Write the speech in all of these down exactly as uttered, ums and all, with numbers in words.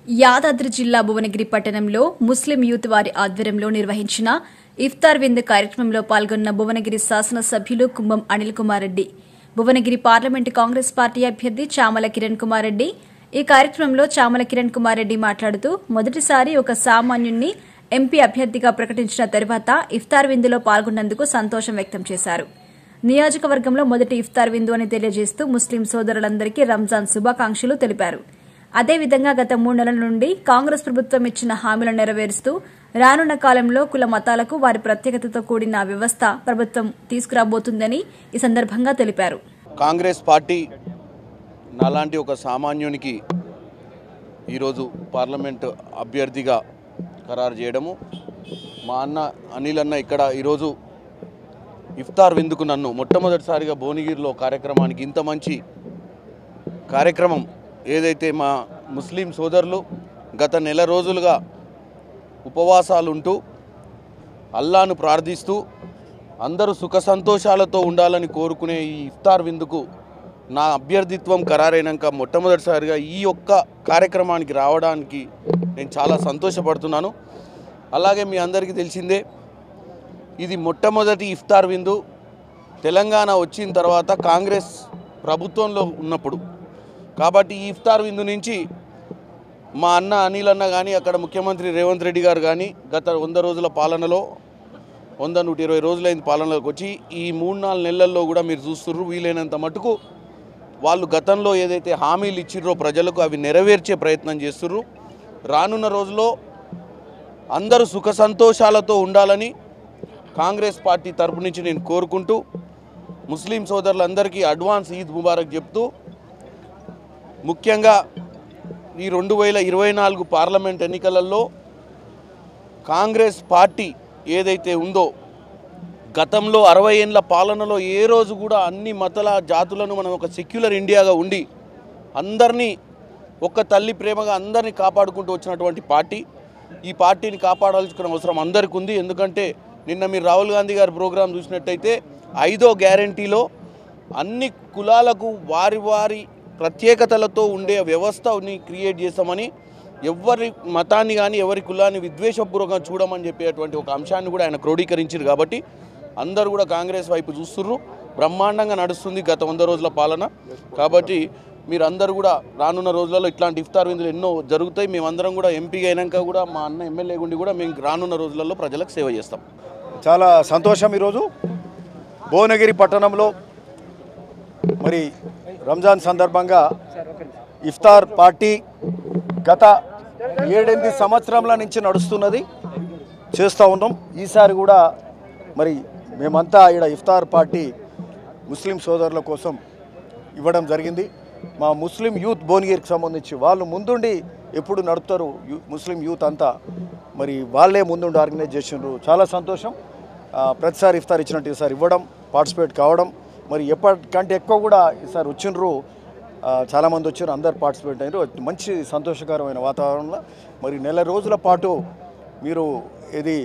యాదాద్రి జిల్లా భువనగిరి పట్టణంలో ముస్లిం యూత్ వారి ఆధ్వర్యంలో నిర్వహించిన ఇఫ్తార్ విందు కార్యక్రమంలో పాల్గొన్న భువనగిరి శాసనసభ్యులు Kumbham Anil Kumar Reddy, Bhuvanagiri parliament Congress party అభ్యర్థి చామల కిరణ్ కుమార్ రెడ్డి. ఈ కార్యక్రమంలో చామల కిరణ్ కుమార్ రెడ్డి మాట్లాడుతూ, మొదటిసారి ఒక సామాన్యుణ్ణి ఎంపీ అభ్యర్థిగా ప్రకటించిన తర్వాత ఇఫ్తార్ విందులో పాల్గొన్నందుకు సంతోషం వ్యక్తం చేశారు. నియోజకవర్గంలో మొదటి ఇఫ్తార్ విందు అని తెలియజేస్తూ ముస్లిం సోదరులందరికీ రంజాన్ శుభాకాంక్షలు తెలిపారు. అదేవిధంగా గత మూడు నెలల నుండి కాంగ్రెస్ ప్రభుత్వం ఇచ్చిన హామీలను నెరవేరుస్తూ రానున్న కాలంలో కుల మతాలకు వారి ప్రత్యేకతతో కూడిన వ్యవస్థ ప్రభుత్వం తీసుకురాబోతుందని ఈ సందర్భంగా తెలిపారు. కాంగ్రెస్ పార్టీ నాలాంటి ఒక సామాన్యునికి ఈరోజు పార్లమెంట్ అభ్యర్థిగా ఖరారు చేయడము, మా అన్న అనిల్ అన్న ఇక్కడ ఈరోజు ఇఫ్తార్ విందుకు నన్ను మొట్టమొదటిసారిగా భువనగిరిలో కార్యక్రమానికి ఇంత మంచి కార్యక్రమం ఏదైతే మా ముస్లిం సోదరులు గత నెల రోజులుగా ఉపవాసాలుంటూ అల్లాను ప్రార్థిస్తూ అందరూ సుఖ సంతోషాలతో ఉండాలని కోరుకునే ఈ ఇఫ్తార్ విందుకు నా అభ్యర్థిత్వం ఖరారైనాక మొట్టమొదటిసారిగా ఈ ఒక్క కార్యక్రమానికి రావడానికి నేను చాలా సంతోషపడుతున్నాను. అలాగే మీ అందరికీ తెలిసిందే, ఇది మొట్టమొదటి ఇఫ్తార్ విందు తెలంగాణ వచ్చిన తర్వాత కాంగ్రెస్ ప్రభుత్వంలో ఉన్నప్పుడు. కాబట్టి ఈ ఇఫ్తార్ విందు నుంచి మా అన్న అనిల్ అన్న కానీ అక్కడ ముఖ్యమంత్రి రేవంత్ రెడ్డి గారు కానీ గత వంద రోజుల పాలనలో వంద నూట ఇరవై రోజులైన పాలనలోకి వచ్చి ఈ మూడు నాలుగు నెలల్లో కూడా మీరు చూస్తుర్రు, వీలైనంత మటుకు వాళ్ళు గతంలో ఏదైతే హామీలు ఇచ్చిర్రో ప్రజలకు అవి నెరవేర్చే ప్రయత్నం చేస్తుర్రు. రానున్న రోజుల్లో అందరూ సుఖ సంతోషాలతో ఉండాలని కాంగ్రెస్ పార్టీ తరపు నుంచి నేను కోరుకుంటూ ముస్లిం సోదరులందరికీ అడ్వాన్స్ ఈద్ ముబారక్ చెప్తూ, ముఖ్యంగా ఈ రెండు వేల ఇరవై నాలుగు పార్లమెంట్ ఎన్నికలలో కాంగ్రెస్ పార్టీ ఏదైతే ఉందో గతంలో అరవై ఏళ్ళ పాలనలో ఏ రోజు కూడా అన్ని మతాల జాతులను మనం ఒక సెక్యులర్ ఇండియాగా ఉండి అందరినీ ఒక్క తల్లి ప్రేమగా అందరినీ కాపాడుకుంటూ వచ్చినటువంటి పార్టీ. ఈ పార్టీని కాపాడాల్సిన అవసరం అందరికీ ఉంది. ఎందుకంటే నిన్న మీరు రాహుల్ గాంధీ గారి ప్రోగ్రాం చూసినట్టయితే ఐదో గ్యారంటీలో అన్ని కులాలకు వారి వారి ప్రత్యేకతలతో ఉండే వ్యవస్థని క్రియేట్ చేస్తామని, ఎవరి మతాన్ని కానీ ఎవరి కులాన్ని విద్వేషపూర్వకంగా చూడమని చెప్పేటువంటి ఒక అంశాన్ని కూడా ఆయన క్రోడీకరించారు. కాబట్టి అందరూ కూడా కాంగ్రెస్ వైపు చూస్తుర్రు. బ్రహ్మాండంగా నడుస్తుంది గత వంద రోజుల పాలన. కాబట్టి మీరు అందరూ కూడా రానున్న రోజులలో ఇట్లాంటి ఇఫ్తార్ విందులు ఎన్నో జరుగుతాయి. మేమందరం కూడా ఎంపీగా అయినాక కూడా మా అన్న ఎమ్మెల్యే గుండి కూడా మేము రానున్న రోజులలో ప్రజలకు సేవ చేస్తాం. చాలా సంతోషం. ఈరోజు భువనగిరి పట్టణంలో మరి రంజాన్ సందర్భంగా ఇఫ్తార్ పార్టీ గత ఏడెనిమిది సంవత్సరాల నుంచి నడుస్తున్నది, చేస్తూ ఉన్నాం. ఈసారి కూడా మరి మేమంతా ఇక్కడ ఇఫ్తార్ పార్టీ ముస్లిం సోదరుల కోసం ఇవ్వడం జరిగింది. మా ముస్లిం యూత్ భువనగిరికి సంబంధించి వాళ్ళు ముందుండి ఎప్పుడు నడుపుతారు, ముస్లిం యూత్ అంతా మరి వాళ్ళే ముందుండి ఆర్గనైజ్ చేసిండ్రు. చాలా సంతోషం. ప్రతిసారి ఇఫ్తార్ ఇచ్చినట్టు ఈసారి ఇవ్వడం, పార్టిసిపేట్ కావడం, మరి ఎప్పటికంటే ఎక్కువ కూడా ఈసారి వచ్చిండ్రు, చాలామంది వచ్చారు, అందరు పార్టిసిపేట్ అయ్యారు. మంచి సంతోషకరమైన వాతావరణంలో మరి నెల రోజుల పాటు మీరు ఇది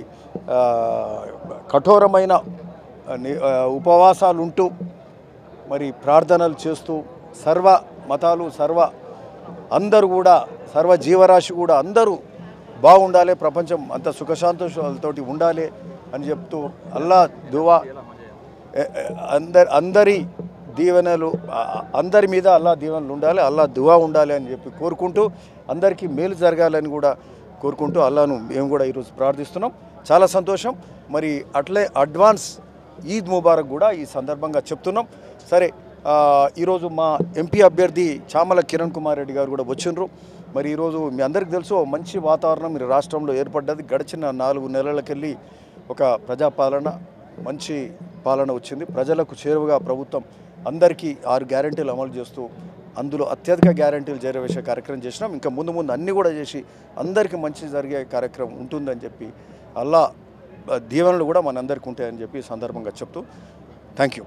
కఠోరమైన ఉపవాసాలు ఉంటూ మరి ప్రార్థనలు చేస్తూ సర్వ మతాలు సర్వ అందరూ కూడా సర్వ జీవరాశి కూడా అందరూ బాగుండాలి, ప్రపంచం అంత సుఖశాంతోషాలతోటి ఉండాలి అని చెప్తూ అల్లా దువా అందరి అందరి దీవెనలు అందరి మీద అల్లా దీవెనలు ఉండాలి, అల్లా దువా ఉండాలి అని చెప్పి కోరుకుంటూ అందరికీ మేలు జరగాలని కూడా కోరుకుంటూ అల్లాను మేము కూడా ఈరోజు ప్రార్థిస్తున్నాం. చాలా సంతోషం. మరి అట్లే అడ్వాన్స్ ఈద్ ముబారక్ కూడా ఈ సందర్భంగా చెప్తున్నాం. సరే, ఈరోజు మా ఎంపీ అభ్యర్థి చామల కిరణ్ కుమార్ రెడ్డి గారు కూడా వచ్చిండ్రు. మరి ఈరోజు మీ అందరికీ తెలుసు మంచి వాతావరణం మీరు రాష్ట్రంలో ఏర్పడ్డది. గడిచిన నాలుగు నెలలకెళ్ళి ఒక ప్రజాపాలన మంచి పాలన వచ్చింది. ప్రజలకు చేరువగా ప్రభుత్వం అందరికీ ఆరు గ్యారెంటీలు అమలు చేస్తూ అందులో అత్యధిక గ్యారెంటీలు చేరవేసే కార్యక్రమం చేసినాం. ఇంకా ముందు ముందు అన్నీ కూడా చేసి అందరికీ మంచి జరిగే కార్యక్రమం ఉంటుందని చెప్పి అల్లా దీవెనలు కూడా మనందరికీ ఉంటాయని చెప్పి సందర్భంగా చెప్తూ థ్యాంక్ యూ.